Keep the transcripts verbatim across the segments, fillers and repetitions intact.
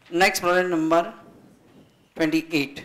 Next problem number twenty-eight.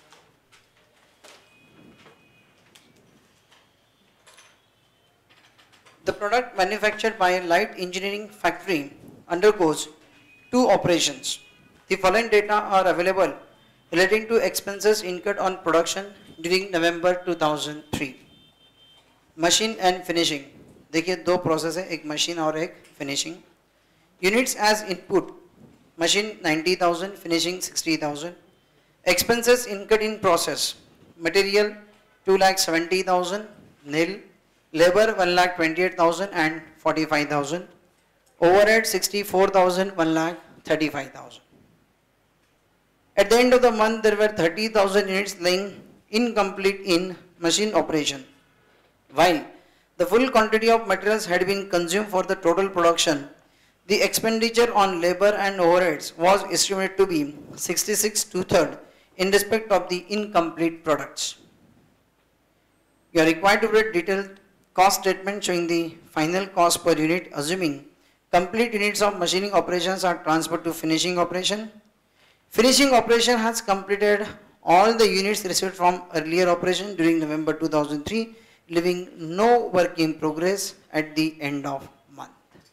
The product manufactured by a light engineering factory undergoes two operations. The following data are available relating to expenses incurred on production during November two thousand three. Machine and finishing. देखिए दो process है, एक machine और एक finishing. Units as input. Machine ninety thousand, finishing sixty thousand. Expenses incurred in process. Material two lakh seventy thousand, nil. Labor one lakh twenty-eight thousand and forty-five thousand. Overhead sixty-four thousand, one lakh thirty-five thousand. At the end of the month, there were thirty thousand units lying incomplete in machine operation. While the full quantity of materials had been consumed for the total production, the expenditure on labor and overheads was estimated to be sixty-six two-thirds in respect of the incomplete products. You are required to write detailed cost statement showing the final cost per unit, assuming complete units of machining operations are transferred to finishing operation. Finishing operation has completed all the units received from earlier operation during November two thousand three, leaving no work in progress at the end of month.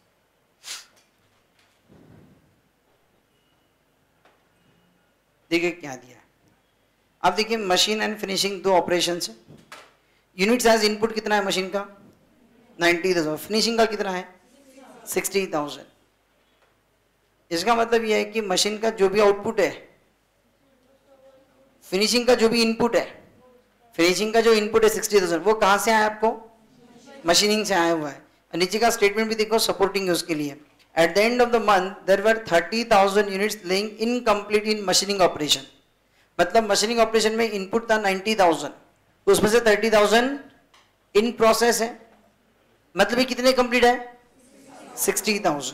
देखिए क्या दिया है. अब देखिए machine and finishing दो operations है. Units as input कितना है मशीन का नाइन्टी थाउजेंड, फिनिशिंग का कितना है सिक्सटी थाउजेंड. इसका मतलब यह है कि मशीन का जो भी आउटपुट है, फिनिशिंग का जो भी इनपुट है, फिनिशिंग का जो इनपुट है सिक्सटी थाउजेंड, वो कहां से आया आपको मशीनिंग से आया हुआ है. नीचे का स्टेटमेंट भी देखो सपोर्टिंग है उसके लिए. At the end of the month, there were thirty thousand units lying incomplete in machining operation. मतलब मशीनिंग ऑपरेशन में इनपुट था ninety thousand, उसमें से thirty thousand इन प्रोसेस है. मतलब ये कितने कंप्लीट है sixty thousand.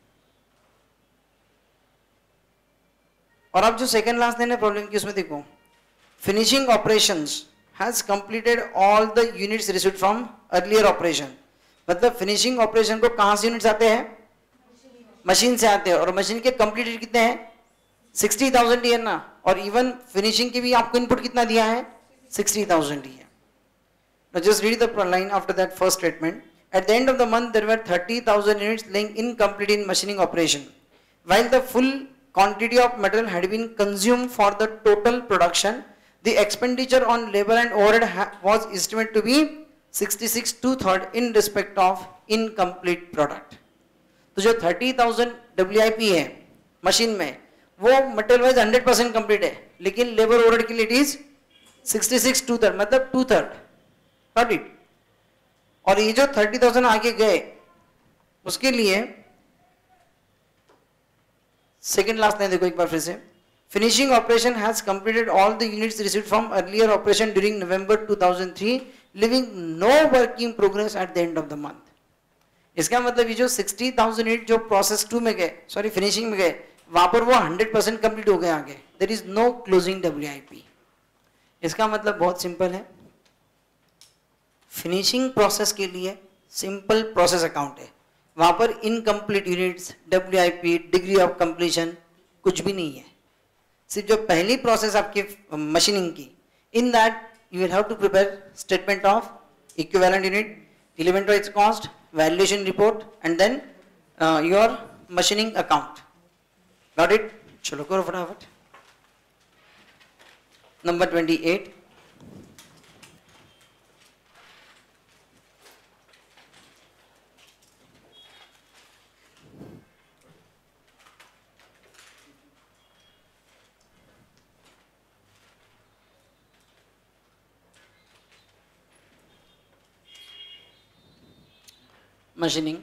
और अब जो सेकंड लास्ट देने प्रॉब्लम की उसमें देखो, finishing operations has completed all the units received from earlier operation. मतलब फिनिशिंग ऑपरेशन को कहां से यूनिट्स आते हैं, मशीन से आते हैं. और मशीन के कंप्लीटेड कितने हैं sixty thousand ही है ना. और इवन फिनिशिंग की भी आपको इनपुट कितना दिया है sixty thousand ही है. Now just read the line after that first statement. At the end of the month, there were thirty thousand units lying incomplete in machining operation. While the full quantity of material had been consumed for the total production, the expenditure on labor and overhead was estimated to be sixty-six two-thirds in respect of incomplete product. तो जो thirty thousand W I P है machine में, वो material wise hundred percent complete है, लेकिन labour overhead के लिए it is sixty-six two-thirds, मतलब टू थर्ड. Got it. और ये जो thirty thousand आगे गए उसके लिए सेकेंड लास्ट लाइन देखो एक बार फिर से. Finishing operation has completed all the units received from earlier operation during November two thousand three, leaving no work in progress at the end of the month. इसका मतलब ये जो sixty thousand यूनिट जो प्रोसेस टू में गए, sorry finishing में गए, वहां पर वो हंड्रेड परसेंट कंप्लीट हो गए आगे. There is no closing W I P. इसका मतलब बहुत सिंपल है, फिनिशिंग प्रोसेस के लिए सिंपल प्रोसेस अकाउंट है, वहां पर incomplete units, W I P, degree of completion कुछ भी नहीं है. सिर्फ जो पहली प्रोसेस आपकी मशीनिंग की, in that you will have to prepare statement of equivalent unit, elemental its cost, valuation report, and then uh, your machining account. Got it? चलो करो फटाफट. Number twenty-eight. Machining.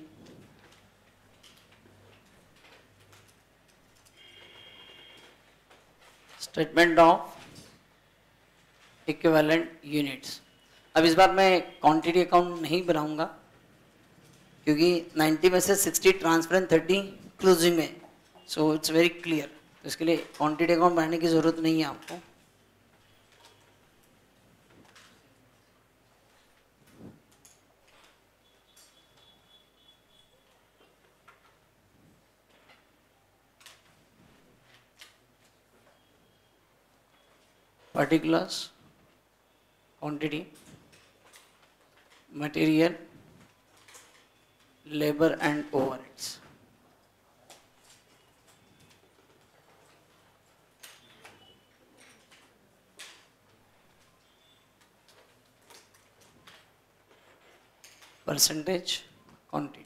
Statement of equivalent units. अब इस बार मैं quantity account नहीं बनाऊंगा क्योंकि ninety में से sixty transfer and thirty closing में, सो इट्स वेरी क्लियर. तो इसके लिए क्वांटिटी अकाउंट बनाने की जरूरत नहीं है आपको. particulars, quantity, material, labor and overheads. Percentage, quantity.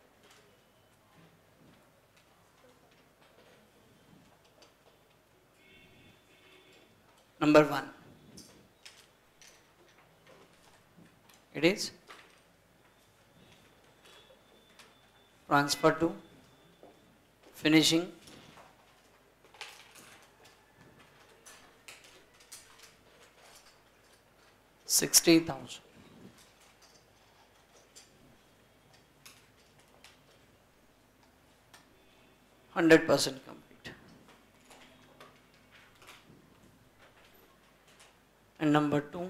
Number one, it is transfer to finishing sixty thousand. Hundred percent complete. And number two,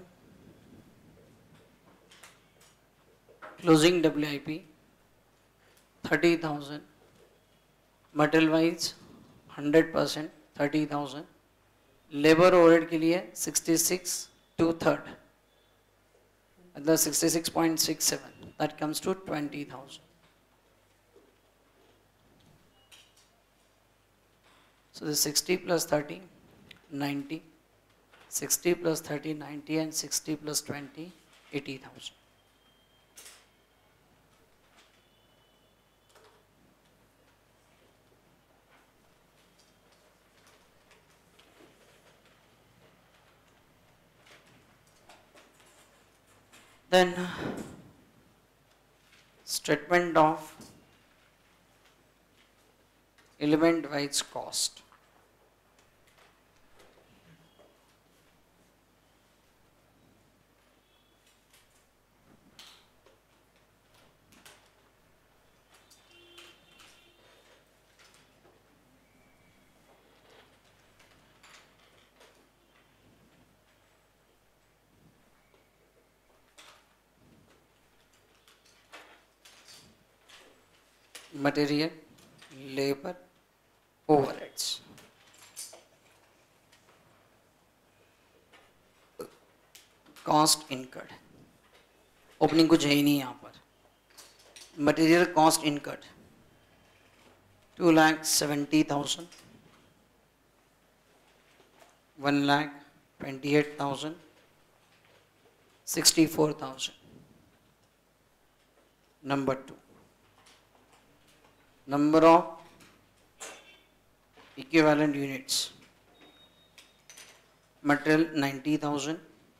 closing W I P thirty thousand, material wise hundred percent thirty thousand, labor overhead के लिए sixty-six two third, मतलब sixty-six point six seven, that comes to twenty thousand. So the sixty plus thirty, ninety, sixty plus thirty, ninety, and sixty plus twenty, eighty thousand. Then statement of element wise cost. Material, labor, overheads. Cost incurred. Opening कुछ है ही नहीं यहाँ पर. Material cost incurred two lakh seventy thousand, one lakh twenty-eight thousand, sixty-four thousand. Number two, number of equivalent units. Material ninety thousand,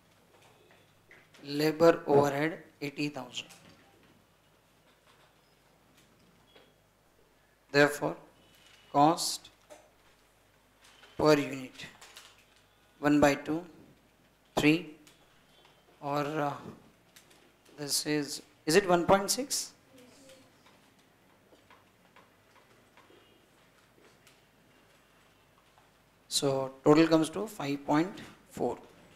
labor overhead eighty thousand. Therefore, cost per unit one by two, three, or uh, this is, is it one point six? So total comes to five point four.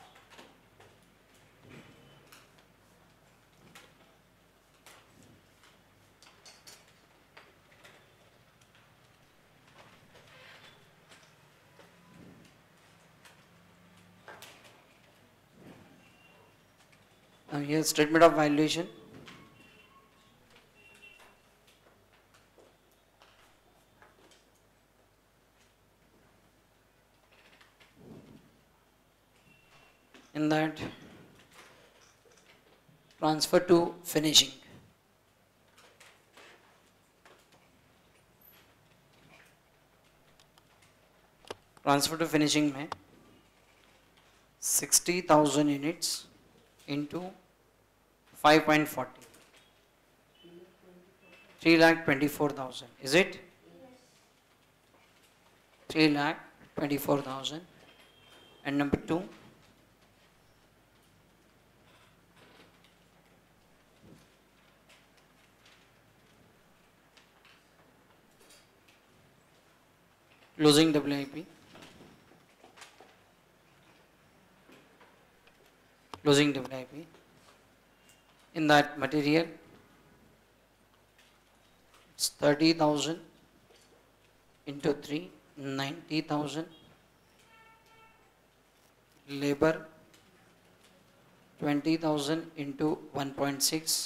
Now here statement of valuation. In that, transfer to finishing. Transfer to finishing में sixty thousand units into five point four zero, three lakh twenty-four thousand. Is it? three lakh twenty-four thousand. And number two, closing W I P. Closing W I P. In that material, it's thirty thousand into three, ninety thousand. labor twenty thousand into one point six,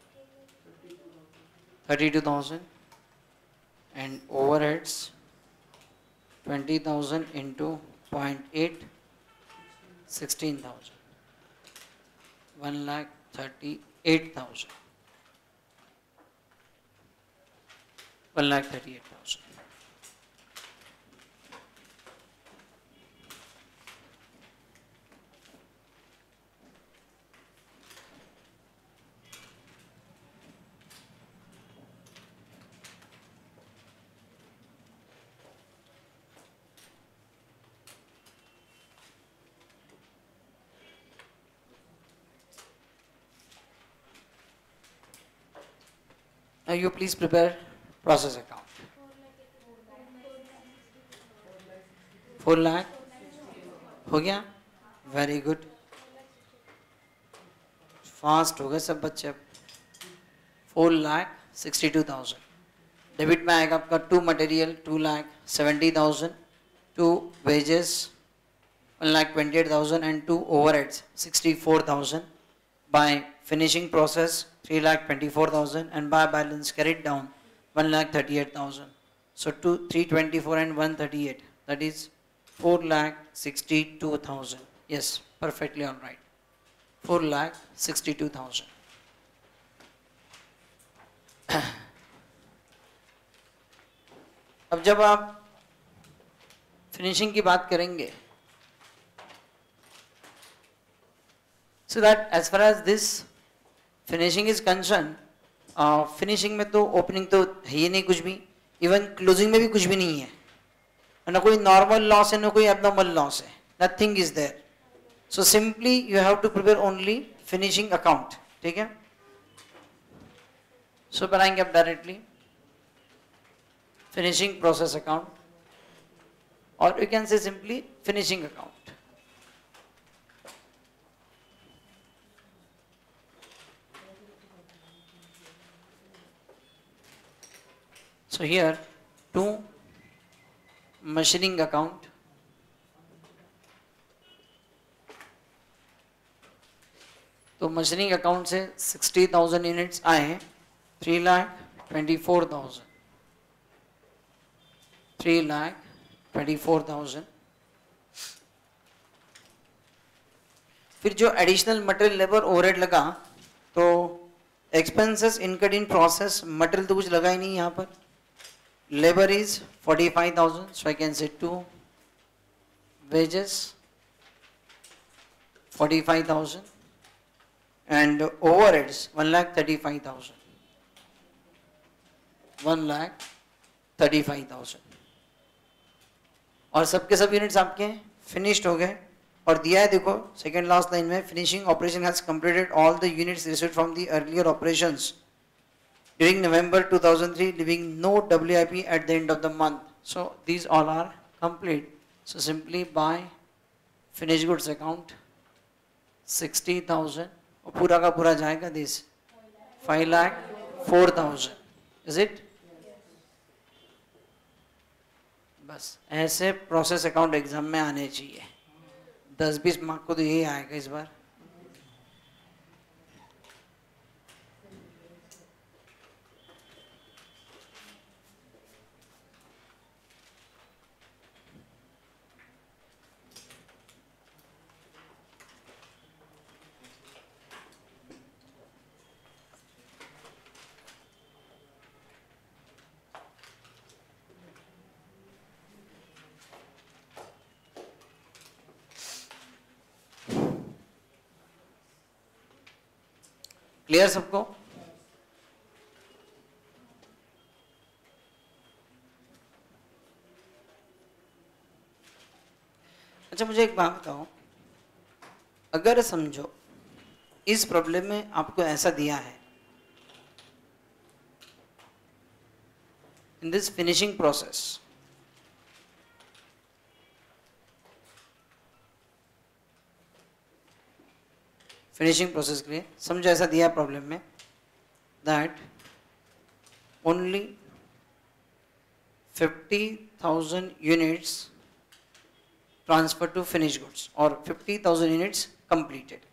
thirty-two thousand, and overheads twenty thousand into zero point eight, sixteen thousand, one lakh thirty-eight thousand, one lakh thirty-eight thousand. Now you please prepare process account. Four lakh हो गया, very good, fast हो गए सब बच्चे। अब four lakh sixty two thousand debit में आएगा आपका to material two lakh seventy thousand, to wages one lakh twenty eight thousand and to overheads sixty four thousand. By finishing process three lakh twenty-four thousand and by balance carried down one lakh thirty-eight thousand. So two three twenty-four and one thirty-eight, that is four lakh sixty-two thousand. Yes, perfectly all right. four lakh sixty-two thousand. अब जब आप finishing की बात करेंगे, so that as far as this finishing is concerned, uh, finishing में तो opening तो है ही नहीं कुछ भी, even closing में भी कुछ भी नहीं है, ना कोई normal loss है ना कोई abnormal loss है, nothing is there. So simply you have to prepare only finishing account. ठीक है, so बनाएंगे आप directly finishing process account, or you can say simply finishing account. So here to machining account, तो machining account से sixty thousand units आए, three lakh twenty-four thousand, three lakh twenty-four thousand. फिर जो additional material labor overhead लगा, तो expenses incurred in process, material तो कुछ लगा ही नहीं यहाँ पर. Labor is forty-five thousand, so I can say two. Wages forty-five thousand and overheads one lakh thirty-five thousand. one lakh thirty-five thousand. और सबके सब यूनिट्स आपके फिनिश्ड हो गए और दिया है, देखो सेकेंड लास्ट लाइन में, finishing operation has completed all the units received from the earlier operations during November two thousand three, leaving no W I P at the end of the month. So these all are complete. So simply buy finished goods account sixty thousand, और पूरा का पूरा जाएगा this five lakh four thousand. Is it? बस ऐसे process account exam में आने चाहिए. दस बीस मार्क को तो यही आएगा इस बार. क्लियर सबको? अच्छा मुझे एक बात बताओ, अगर समझो इस प्रॉब्लम में आपको ऐसा दिया है, in this finishing process finishing process के लिए समझो ऐसा दिया है प्रॉब्लम में, that only fifty thousand units transferred to finished goods or fifty thousand units completed,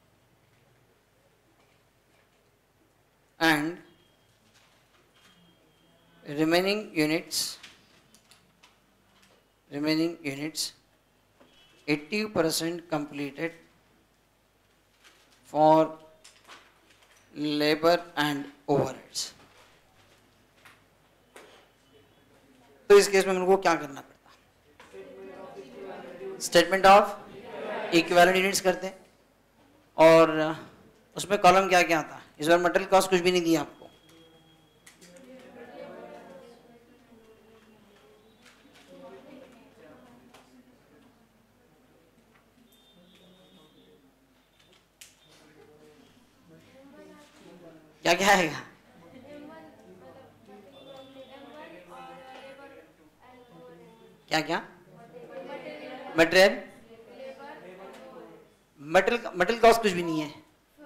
and remaining units remaining units eighty percent completed for labor and overheads. तो इस case में उनको क्या करना पड़ता? स्टेटमेंट ऑफ इक्विवेलेंट यूनिट्स करते हैं, और उसमें कॉलम क्या क्या आता? इस बार मटेरियल कॉस्ट कुछ भी नहीं दिया आपको, क्या क्या आएगा? क्या क्या? मटेरियल मटेरियल मटेरियल कॉस्ट कुछ भी नहीं है.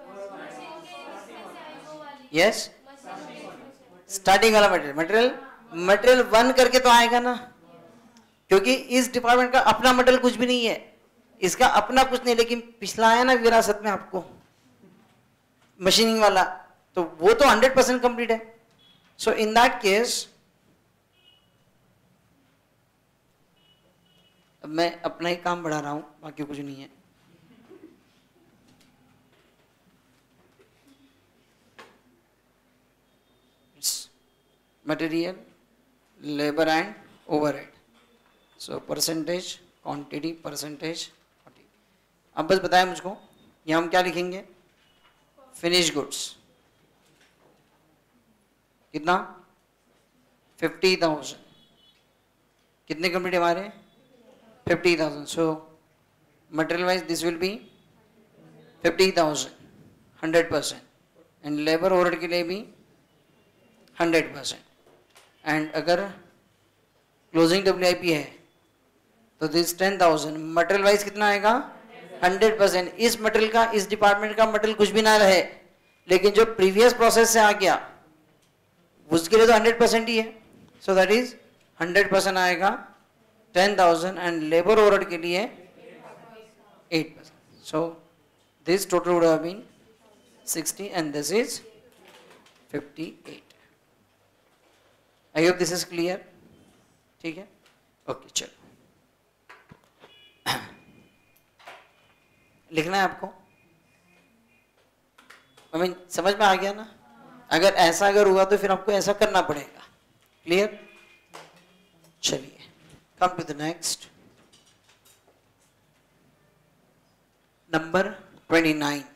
यस, स्टार्टिंग वाला मटेरियल मटेरियल मटेरियल वन करके तो आएगा ना, क्योंकि इस डिपार्टमेंट का अपना मटेरियल कुछ भी नहीं है, इसका अपना कुछ नहीं. लेकिन पिछला आया ना विरासत में आपको मशीनिंग वाला, तो वो तो हंड्रेड परसेंट कंप्लीट है. सो इन दैट केस अब मैं अपना ही काम बढ़ा रहा हूं, बाकी कुछ नहीं है. Material, labour and overhead. So percentage, quantity, percentage. अब बस बताया मुझको, ये हम क्या लिखेंगे? Finish goods. कितना? Fifty thousand. कितने कंप्लीट हमारे? Fifty thousand. So material wise this will be fifty thousand, hundred percent. And labour overhead के लिए भी हंड्रेड परसेंट. एंड अगर क्लोजिंग डब्ल्यू आई पी है तो this ten thousand. Material wise कितना आएगा? Hundred percent. इस मटेरियल का, इस डिपार्टमेंट का मटेरियल कुछ भी ना रहे, लेकिन जो प्रीवियस प्रोसेस से आ गया उसके लिए तो हंड्रेड परसेंट ही है. So that is hundred percent आएगा ten thousand. And labour overhead के लिए eight percent. So this total would have been sixty and this is fifty eight. I hope this is clear. ठीक है, okay. चलो लिखना है आपको. आई मीन समझ में आ गया ना? अगर ऐसा अगर हुआ तो फिर आपको ऐसा करना पड़ेगा. क्लियर? चलिए, come to the next. Number twenty nine.